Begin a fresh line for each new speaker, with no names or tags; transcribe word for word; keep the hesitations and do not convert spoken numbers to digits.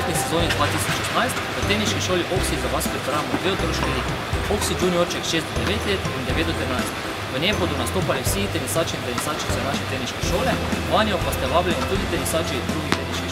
letni sezoni dva tisoč šestnajst v teniški šoli Oksi za vas pripravljamo dve otroški ligi. Oksi juniorček šest do devet let in devet do trinajst. V njej bodo nastopali vsi tenisači in tenisačice naše teniške šole, vanjo pa ste vabljeni tudi tenisači drugih teniških